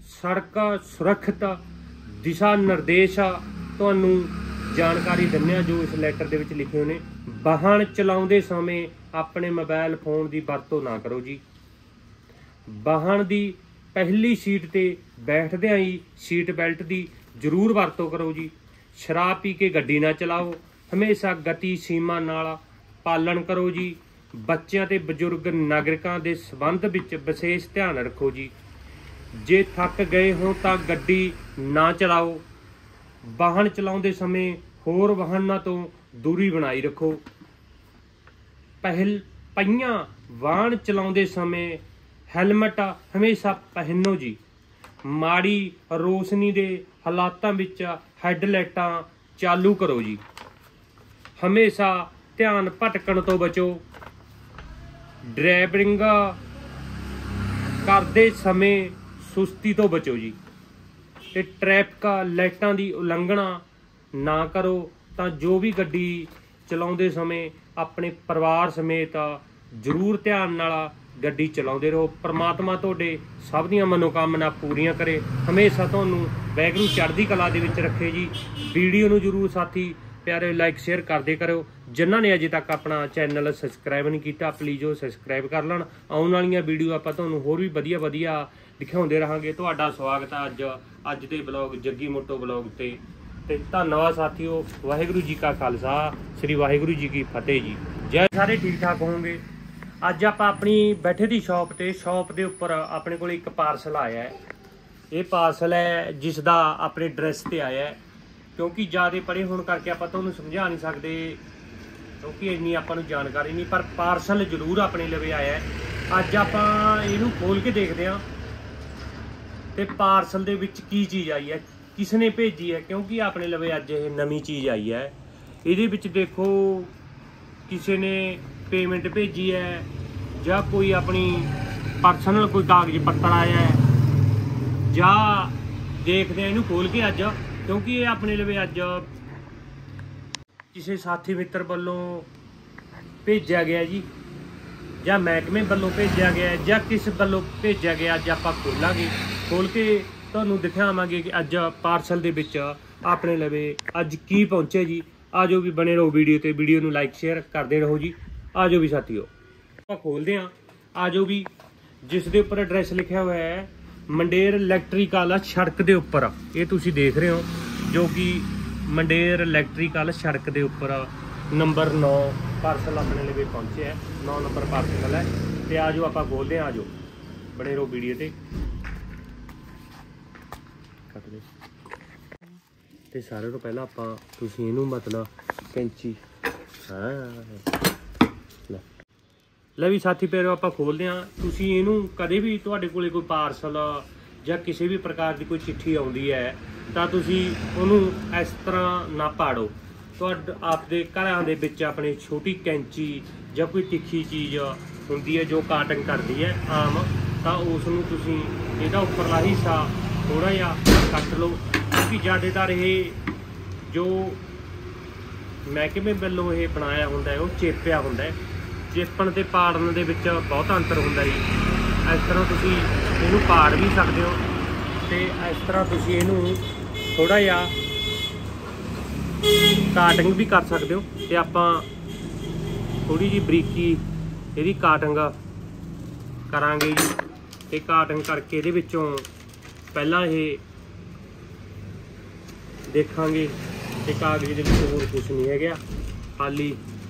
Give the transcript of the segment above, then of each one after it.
सड़क सुरक्षित दिशा निर्देश तुहानू जानकारी दिंदे जो इस लैटर दे विच लिखे हुए ने। वाहन चलाउंदे समय अपने मोबाइल फोन की वरतों ना करो जी। वाहन की पहली सीट ते बैठदिआं ही सीट बेल्ट की जरूर वरतों करो जी। शराब पी के गड्डी ना चलाओ। हमेशा गति सीमा नाल पालन करो जी। बच्चों ते बजुर्ग नागरिकों के संबंध विच विशेष ध्यान रखो जी। जे थक गए हो तो गड्डी ना चलाओ। वाहन चलाउंदे समय होर वाहनों तो दूरी बनाई रखो। पहियां वाहन चलाउंदे समय हैलमेट हमेशा पहनो जी। माड़ी रोशनी के हालातां विच हैडलाइटां चालू करो जी। हमेशा ध्यान भटकण तो बचो। ड्राइविंग करते समय सुस्ती तो बचो जी। ते ट्रैफिक लाइटां की उलंघना ना करो। तो जो भी गड्डी चलाउंदे समय अपने परिवार समेत जरूर ध्यान नाल गड्डी चलाउंदे रहो। परमात्मा तुहाडे सब दीआं मनोकामना पूरीआं करे। हमेशा तुहानूं वैगुरू चढ़दी कला दे विच रखे जी। वीडियो नूं जरूर साथी प्यारे लाइक शेयर करदे करो। जिन्हां ने अजे तक अपना चैनल सबसक्राइब नहीं किया प्लीज़ वो सबसक्राइब कर लैण। आउण वालीआं वीडियो आपां तुहानूं होर भी वधिया वधिया दिखाउंदे रहांगे। तुहाडा स्वागत है अज दे ब्लॉग जग्गी मोटो ब्लॉग ते धन्नवाद साथियों। वाहिगुरू जी का खालसा श्री वाहिगुरू जी की फतेह जी। जय सारे ठीक ठाक होंगे। अज आप अपनी बैठे दी शॉप के उपर अपने को एक पार्सल आया है। ये पार्सल है जिसका अपने ड्रैस ते आया है। क्योंकि ज़्यादा पढ़े होने करके आप तुहानूं समझा नहीं सकते क्योंकि इन्नी आपां नूं जानकारी नहीं, पर पार्सल जरूर अपने लवे आया है। अज आपां इहनूं खोल के देखते हैं तो पार्सल दे विच की चीज़ आई है, किसने भेजी है। क्योंकि अपने लवे अज ये नवीं चीज़ आई है। ये देखो किसी ने पेमेंट भेजी है या कोई अपनी परसनल कोई कागज पत्तर आया है या देखते हैं इनू खोल के अज। क्योंकि ये अपने लवे अज किसी साथी मित्र वालों भेजा गया जी या महकमे वालों भेजा गया या किस वालों भेजा गया। अज आप खोलांगे, खोल के तुहानूं दिखावांगे कि अज पार्सल दे विच अपने लवे अज की पहुंचे जी। आ जाओ भी बने रहो वीडियो ते वीडियो नूं लाइक शेयर करते रहो जी। आ जाओ भी साथियों आप खोलते हैं। आ जाओ भी जिस दे उपर एड्रैस लिखा हुआ है मंडेर इलैक्ट्रीकल सड़क के उपर ये तुसीं देख रहे हो जो कि मंडेर इलैक्ट्रीकल सड़क के उपर नंबर 9 पार्सल अपने लिए पहुंचे है। 9 नंबर पार्सल है। तो आ जाओ आप खोलते हैं। आ जाओ बने रहो वीडियो ते ते सारे तो पहला आपां तुसीं इहनूं मतलब कैंची ले भी साथी पैरों आप खोलते हैं। तुसीं इहनूं कदे भी तुहाडे कोले कोई पार्सल या किसी भी प्रकार की कोई चिट्ठी आउंदी है तो तुसीं उहनूं इस तरह ना पाड़ो। तुहाडे आपदे घरां दे विच अपनी छोटी कैंची या कोई तिखी चीज़ हुंदी है जो काटिंग करदी है आम, तो उसनूं तुसीं इहदा उपरला हिस्सा थोड़ा जिहा कट लो। क्योंकि ज़्यादातर ये जो महकमे वालों ये बनाया होंदा है वो चेपिया होंदा है। चेपण ते पाड़न दे विच बहुत अंतर होंदा जी। इस तरह तुसीं इहनूं पाड़ भी सकदे हो ते इस तरह तुसीं इहनूं थोड़ा जिहा काटिंग भी कर सकते हो। ते आपां थोड़ी जी बरीकी इहदी काटिंग करांगे जी। ते काटिंग करके इहदे विचों पहलां ये देखांगे ते कागज़ दे विच होर कुछ नहीं है गया, खाली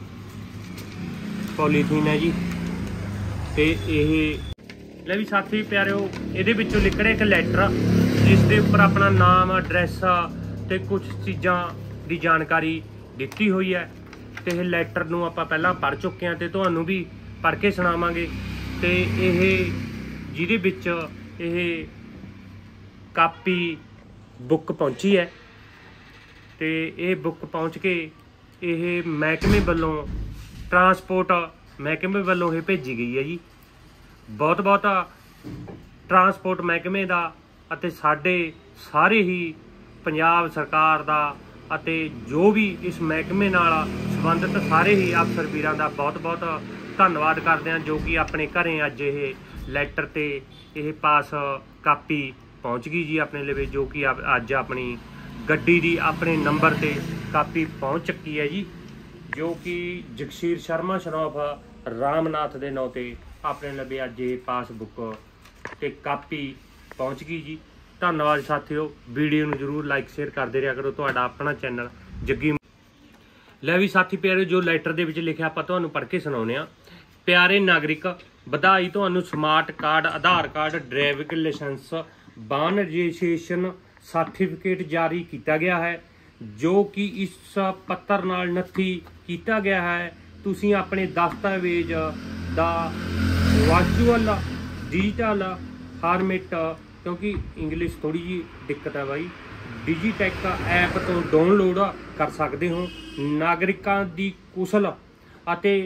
पॉलीथीन है जी। ते ये ले भी साथी प्यारिओ इहदे विचों लिखड़े एक लैटर जिस दे उपर अपना नाम एड्रैस ते कुछ चीज़ां दी जानकारी दित्ती हुई है। तो यह लैटर नूं आपां पहलां पढ़ चुके हैं तो तुहानूं भी पढ़ के सुणावांगे। तो ये जिहदे विच ये कापी बुक पहुंची है तो ये बुक पहुँच के ये महकमे वालों ट्रांसपोर्ट महकमे वालों ये भेजी गई है जी। बहुत बहुत ट्रांसपोर्ट महकमे का अते साडे सारे ही पंजाब सरकार का अते जो भी इस महकमे नाल संबंधित सारे ही अफसर वीरां दा बहुत बहुत धन्नवाद करते हैं जो कि अपने घरें अज ये लैटर ते ये पास कापी पहुँच गई जी अपने लिए, जो कि अज अपनी गड्डी की अपने नंबर ते कापी पहुँच चुकी है जी, जो कि जगसीर शर्मा शरौफ रामनाथ के नाँ ते अपने लगे अज ये पासबुक ते कापी पहुँच गई जी। धन्यवाद साथियों, वीडियो नूं जरूर लाइक शेयर करते रहा करो। तुहाडा अपना चैनल जग्गी लै भी साथी प्यारे, जो लैटर दे विच लिखिआ आपां तुहानूं पढ़ के सुणाउने आ। प्यारे नागरिक, ਵਧਾਈ ਤੁਹਾਨੂੰ smart card, Aadhaar card, driving licence, वाहन रजिस्ट्रेशन सर्टिफिकेट जारी किया गया है, जो कि इस पत्र नाल नथी किया गया है। तुसीं अपने दस्तावेज दा वर्चुअल डिजिटल फॉर्मेट, क्योंकि इंग्लिश थोड़ी जी दिक्कत है भाई, डिजीटैक ऐप तो डाउनलोड कर सकते हो। नागरिकों की कुशल अते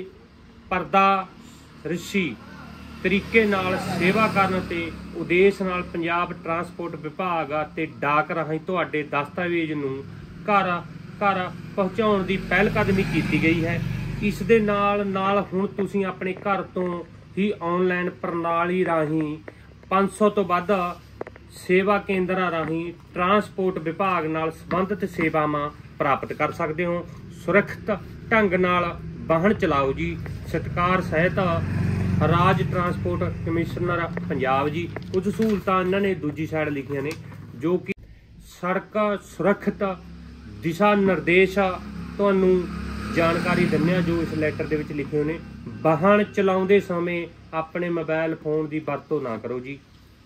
पारदर्शी तरीके नाल सेवा करन ते उद्देश नाल पंजाब ट्रांसपोर्ट विभाग ते डाक राਹੀਂ तुहाडे दस्तावेज नूं घर घर पहुँचाउण दी पहलकदमी की गई है। इस दे नाल नाल हुण तुसीं अपने घर तो ही ऑनलाइन प्रणाली राਹੀਂ 500 तो वध सेवा केंद्रां राਹੀਂ ट्रांसपोर्ट विभाग नाल संबंधित सेवावां प्राप्त कर सकते हो। सुरक्षित ढंग नाल वाहन चलाओ जी। सत्कार सहित राज ट्रांसपोर्ट कमिश्नर पंजाब जी। कुछ सहूलतां इन्होंने दूजी साइड लिखियां ने, जो कि सड़क सुरक्षित दिशा निर्देश तुहानूं जानकारी दिंदे जो इस लैटर दे विच लिखे ने। वाहन चलाउंदे समय अपने मोबाइल फोन की वरतों ना करो जी।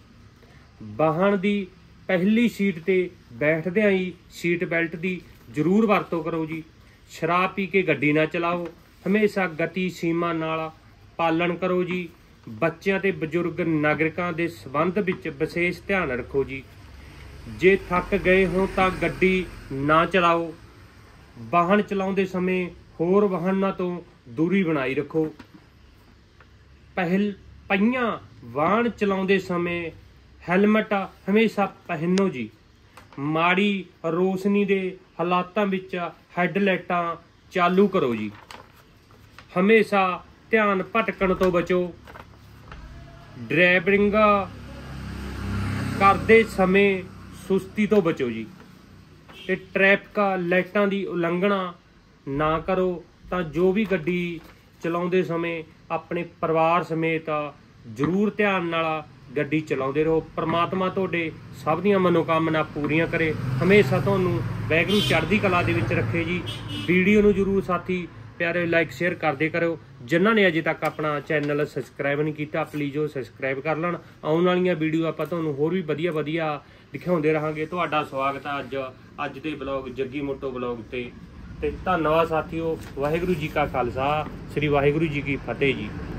वाहन की पहली सीट ते बैठदिआं ही सीट बैल्ट की जरूर वरतों करो जी। शराब पी के गड्डी ना चलाओ। हमेशा गति सीमा नाल पालन करो जी। बच्चों ते बजुर्ग नागरिकों के संबंध विच विशेष ध्यान रखो जी। जे थक गए हो तो गड्डी ना चलाओ। वाहन चलाउंदे समय होर वाहनों तो दूरी बनाई रखो। पहियां वाहन चलाउंदे समय हैलमट हमेशा पहनो जी। माड़ी रोशनी के हालातां विच हैडलाइटां चालू करो जी। हमेशा ध्यान भटकण तो बचो। ड्राइविंग करते समय सुस्ती तो बचो जी। ते ट्रैफिक लाइटां की उलंघना ना करो। तो जो भी गड्डी चलाउंदे समय अपने परिवार समेत जरूर ध्यान नाल गड्डी चलाउंदे रहो। परमात्मा तुहाडे सब दीआं मनोकामना पूरीआं करे। हमेशा तुहानूं वाहिगुरू चढ़दी कला दे विच रखे जी। वीडियो नूं जरूर साथी प्यारे लाइक शेयर करदे करो। जिन्हां ने अजे तक अपना चैनल सबसक्राइब नहीं किया प्लीज़ वो सबसक्राइब कर लैण। आउण वालीआं वीडियो आपां तुहानूं होर भी वधिया वधिया दिखाउंदे रहांगे। तुहाडा स्वागत है अज दे ब्लॉग जग्गी मोटो ब्लॉग ते धन्नवाद साथियों। वाहिगुरू जी का खालसा, श्री वाहिगुरू जी की फतेह जी।